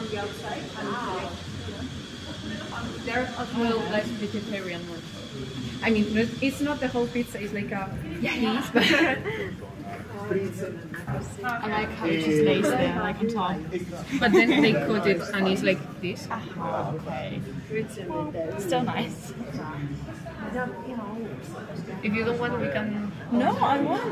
There are as well like vegetarian ones. I mean, it's not the whole pizza, it's like a piece, but I like how it just lays there, like on top. but then they cut it and it's like this. Okay. Still nice. If you don't want, we can. No, I want.